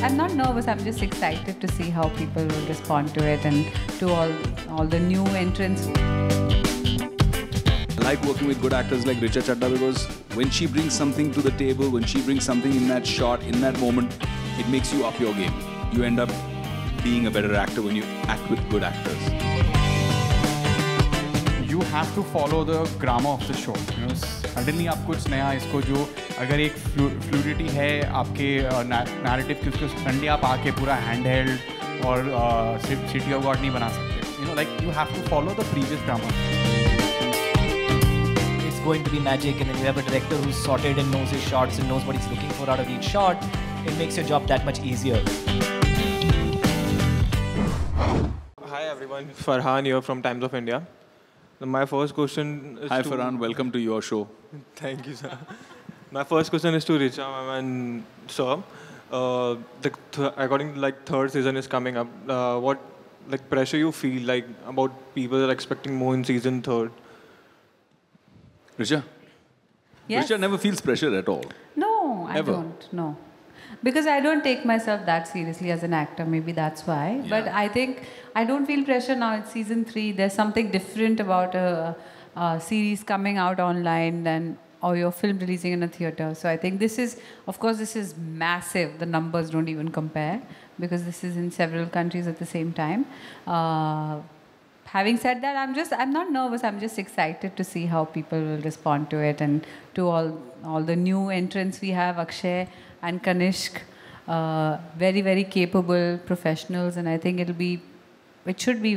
I'm not nervous. I'm just excited to see how people will respond to it and to all the new entrants. I like working with good actors like Richa Chadda because when she brings something to the table, when she brings something in that shot, in that moment, it makes you up your game. You end up being a better actor when you act with good actors. You have to follow the grammar of the show. You know, suddenly आप कुछ नया इसको जो अगर एक fluidity है आपके narrative की उसको suddenly आप आके पूरा handheld और City of God नहीं बना सकते. You know, like you have to follow the previous grammar. It's going to be magic, and then you have a director who's sorted and knows his shots and knows what he's looking for out of each shot. It makes your job that much easier. Hi everyone, Farhan here from Times of India. My first question is Hi Farhan, welcome to your show. Thank you, sir. My first question is to Richa ma'am and sir. According to like third season is coming up. What like pressure you feel like about people are expecting more in season third? Richa? Yes. Richa never feels pressure at all. No, I Ever? don't. No. Because I don't take myself that seriously as an actor. Maybe that's why. Yeah. But I think I don't feel pressure now. It's season 3. There's something different about a series coming out online than or your film releasing in a theatre. So I think this is, of course, this is massive. The numbers don't even compare because this is in several countries at the same time. Having said that, I'm not nervous. I'm just excited to see how people will respond to it and to all the new entrants we have, Akshay and Kanishk, very, very capable professionals, and I think it should be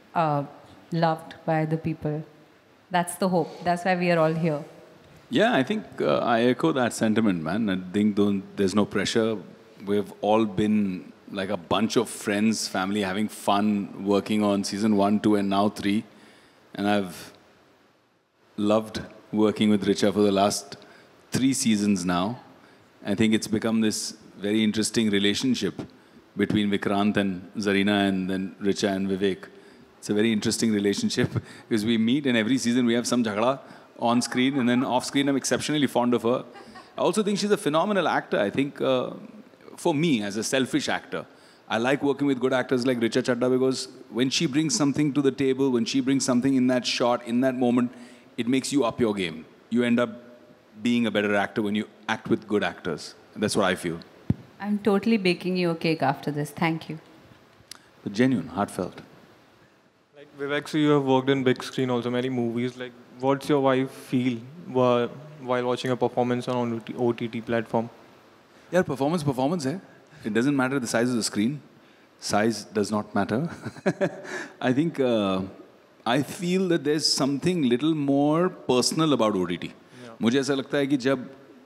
loved by the people. That's the hope. That's why we are all here. Yeah, I think I echo that sentiment, man. I think there's no pressure. We've all been like a bunch of friends, family, having fun working on season 1, 2, and now 3. And I've loved working with Richa for the last 3 seasons now. I think it's become this very interesting relationship between Vikrant and Zarina and then Richa and Vivek. It's a very interesting relationship because we meet and every season we have some jhagda on screen and then off screen. I'm exceptionally fond of her. I also think she's a phenomenal actor. I think for me, as a selfish actor, I like working with good actors like Richa Chadda because when she brings something to the table, when she brings something in that shot, in that moment, it makes you up your game. You end up being a better actor when you act with good actors. That's what I feel. I'm totally baking you a cake after this. Thank you. But genuine, heartfelt. Like Vivek, so you have worked in big screen also, many movies. Like, what's your wife feel while watching a performance on OTT platform? Yeah, performance hai. It doesn't matter the size of the screen. Size does not matter. I think I feel that there's something little more personal about OTT. मुझे ऐसा लगता है कि जब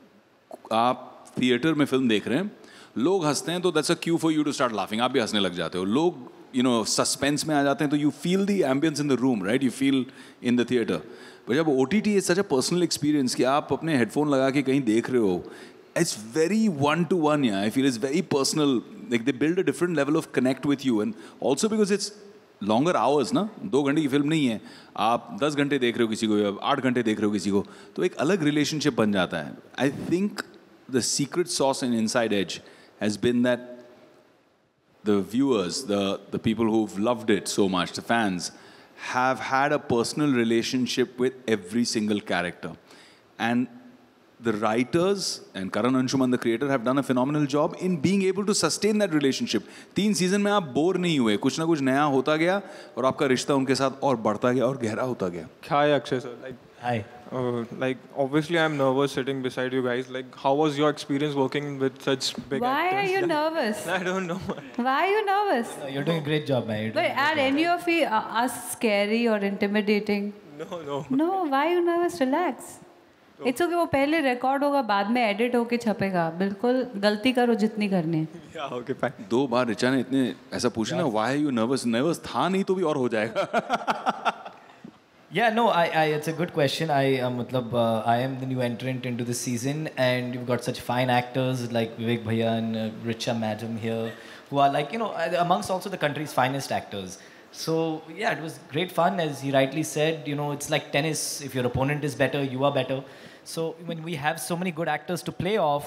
आप theatre में film देख रहे हैं, लोग हंसते हैं तो that's a cue for you to start laughing. आप भी हंसने लग जाते हो. लोग suspense में आ जाते हैं तो you feel the ambience in the room, right? You feel in the theater. But जब OTT is such a personal experience कि आप अपने headphone लगा के कहीं देख रहे हो, it's very one-to-one. Yeah, I feel it's very personal. Like they build a different level of connect with you, and also because it's longer hours, ना 2 घंटे की फिल्म नहीं है, आप 10 घंटे देख रहे हो किसी को या 8 घंटे देख रहे हो किसी को, तो एक अलग relationship बन जाता है. I think the secret sauce in Inside Edge has been that the viewers, the people who've loved it so much, the fans, have had a personal relationship with every single character. And the writers and Karan Anshuman, the creator, have done a phenomenal job in being able to sustain that relationship. 3 season में आप bore नहीं हुए, कुछ ना कुछ नया होता गया और आपका रिश्ता उनके साथ और बढ़ता गया और गहरा होता गया. Hi Akshay sir. Hi. Like obviously I'm nervous sitting beside you guys. Like how was your experience working with such big Why actors? are you nervous? I don't know. Why are you nervous? No, you're doing a great job, man. But are any of you us scary or intimidating? No. No, why are you nervous? Relax. It's okay. वो पहले record होगा, बाद में edit होके छपेगा. बिल्कुल गलती करो जितनी करनी है. Yeah, okay, fine. 2 बार रिचा ने इतने ऐसा पूछा ना, why are you nervous? Nervous था नहीं तो भी और हो जाएगा. Yeah, no, it's a good question. I am the new entrant into the season, and you've got such fine actors like Vivek Bhaiya and Richa Madam here, who are like, amongst also the country's finest actors. So, yeah, it was great fun. As he rightly said, it's like tennis. If your opponent is better, you are better. So, when we have so many good actors to play off,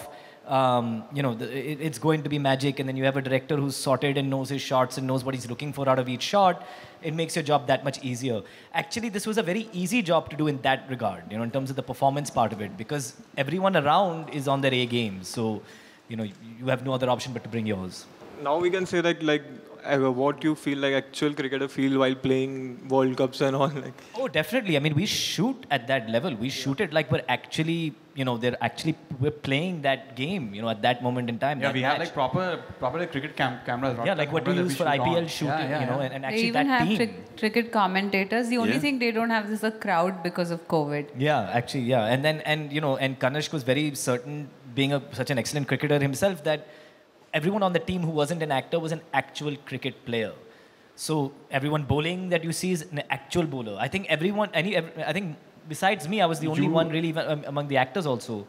it's going to be magic, and then you have a director who's sorted and knows his shots and knows what he's looking for out of each shot, it makes your job that much easier. Actually, this was a very easy job to do in that regard, in terms of the performance part of it, because everyone around is on their A game. So, you have no other option but to bring yours. Now we can say what you feel like actual cricketer feel while playing World Cups and all. Oh, definitely. I mean, we shoot at that level. We shoot it like we're actually, we're playing that game, at that moment in time. Yeah, we have match. proper cricket cameras. Yeah, like what we use for IPL shooting, and They actually even that have team. cricket commentators. The only Yeah. thing they don't have is a crowd because of COVID. Yeah, actually, yeah. And then, and Kanishk was very certain, being such an excellent cricketer himself, that everyone on the team who wasn't an actor was an actual cricket player. So everyone bowling that you see is an actual bowler. I think everyone, I think besides me, I was the only one really among the actors also.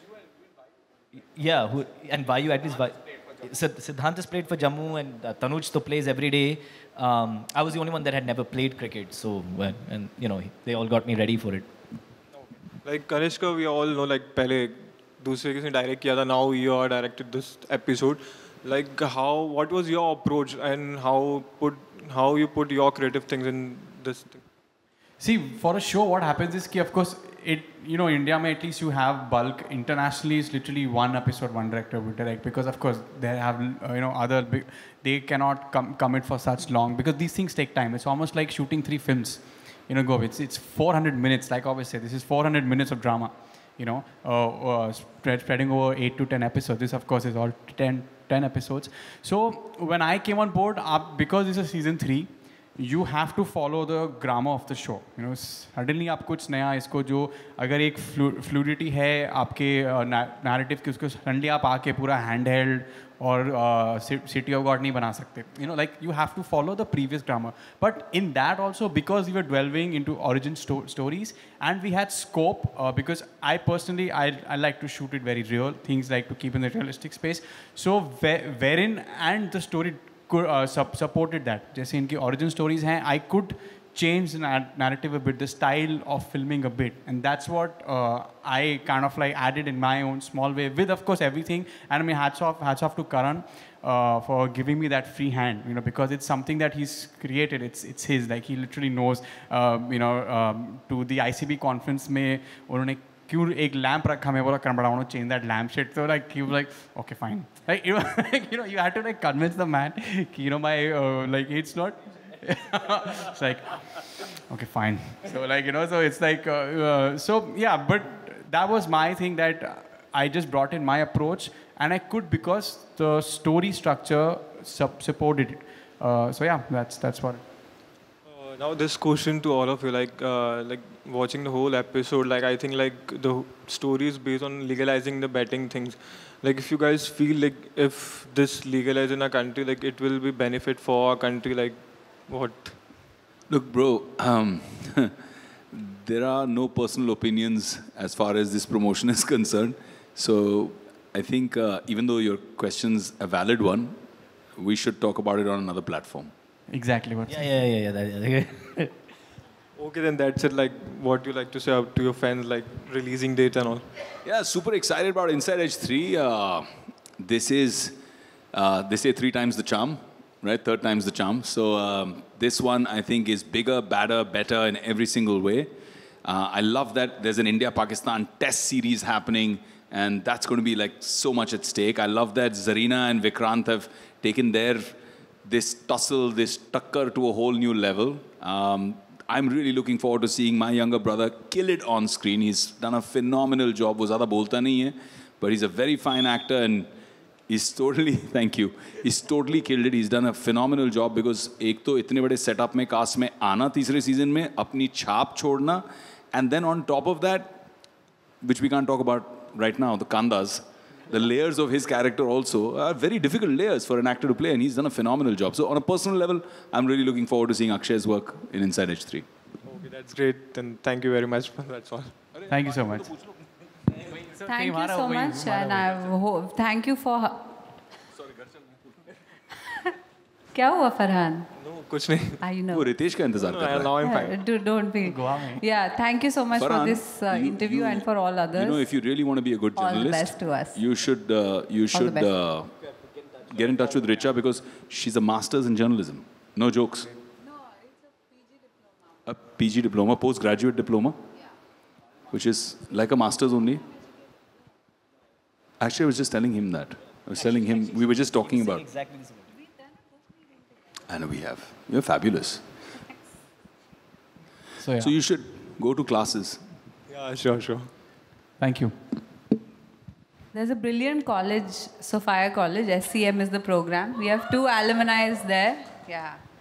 Yeah, and Vayu, at least Siddhant has played for Jammu, and Tanuj to plays every day. I was the only one that had never played cricket. So, they all got me ready for it. Like Kanishka, we all know पहले दूसरे किसी ने direct किया था. Now you are directed this episode. What was your approach and how you put your creative things in this thing? See, for a show, what happens is, of course, India may at least you have bulk. Internationally, it's literally one episode, one director will direct, because of course they have, other big, they cannot commit for such long, because these things take time. It's almost like shooting 3 films. It's 400 minutes. Like I always say, this is 400 minutes of drama. Spreading over 8 to 10 episodes. This, of course, is all 10 episodes. So when I came on board, because this is season 3, you have to follow the grammar of the show. Suddenly आप कुछ नया इसको जो अगर एक fluidity है आपके narrative की, उसको suddenly आप आके पूरा handheld और City of God नहीं बना सकते. You have to follow the previous grammar. But in that also, because we were delving into origin stories, and we had scope, because I personally, I like to shoot it very real, things like to keep in the realistic space. So wherein, and the story supported that. जैसे इनकी origin stories हैं, I could change the narrative a bit, the style of filming a bit, and that's what I kind of added in my own small way, with of course everything. And I mean, hats off to Karan for giving me that free hand, because it's something that he's created. It's his, he literally knows. To the ICB conference में उन्होंने क्यों एक lamp रखा, मैं बोला I want to change that lamp shit. So he was okay, fine. You had to convince the man, my it's not. It's okay, fine. So so it's so yeah. But that was my thing, that I just brought in my approach, and I could, because the story structure supported it. So yeah, that's what. Now this question to all of you, watching the whole episode, I think the story is based on legalizing the betting things. If you guys feel if this legalized in a country, it will be benefit for our country, what? Look, bro, there are no personal opinions as far as this promotion is concerned. So I think even though your question's a valid one, we should talk about it on another platform. Exactly what. Yeah. Okay, then that's it. What you like to say out to your fans, releasing date and all. Yeah, super excited about Inside Edge 3. This is, they say 3 times the charm, right? 3rd time's the charm. So this one, I think, is bigger, badder, better in every single way. I love that there's an India-Pakistan test series happening, and that's going to be so much at stake. I love that Zarina and Vikrant have taken this tussle, this takkar to a whole new level. I'm really looking forward to seeing my younger brother kill it on screen. He's done a phenomenal job. वो ज़्यादा बोलता नहीं है, but he's a very fine actor, and he's totally, thank you, he's totally killed it. He's done a phenomenal job, because एक तो इतने बड़े setup में cast में आना तीसरे season में, अपनी छाप छोड़ना, and then on top of that, which we can't talk about right now, the Kandas, the layers of his character also are very difficult layers for an actor to play, and he's done a phenomenal job. So on a personal level, I'm really looking forward to seeing Akshay's work in Inside Edge 3. Okay, that's great. Then thank you very much. That's all. Thank you so much. Thank you so much, and thank you for. क्या हुआ Farhan? No, कुछ नहीं. I know. वो रितेश का इंतजार कर रहा है. Now I'm fine. Don't be. Goa में. Yeah, thank you so much Farhan, for this interview and for all others. You know, if you really want to be a good All the journalist, best to us. you should get in touch with Richa because she's a master's in journalism. No jokes. No, it's a PG diploma. A PG diploma, postgraduate diploma, which is like a master's only. Actually, I was just telling him that. I was telling him, we were just talking about. Exactly the same. I know we have. You're fabulous. So, yeah. So you should go to classes. Yeah, sure. Thank you. There's a brilliant college, Sophia College. SCM is the program. We have 2 alumni there. Yeah.